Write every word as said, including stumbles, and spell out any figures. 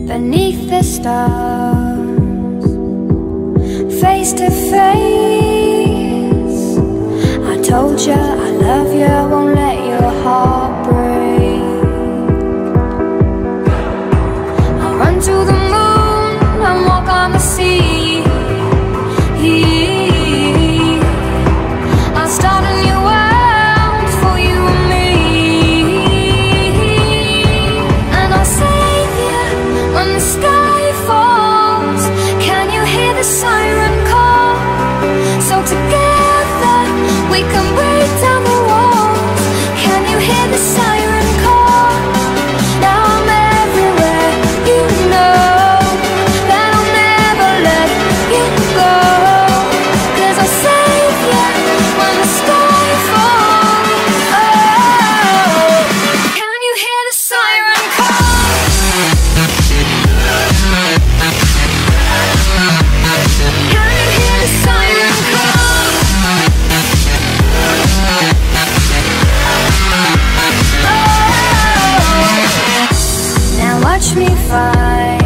beneath the stars, face to face. I told you I love you, won't let your heart break. I'll run to the moon and walk on the sea. I'll start a new world for you and me, and I'll save you when the sky falls. Can you hear the siren call? So together we can break down the walls. Can you hear the siren call? Now I'm everywhere, you know that I'll never let you go. 'Cause I'll save you when the sky falls. Oh, can you hear the siren call? Can you hear the siren call? Oh, now watch me fight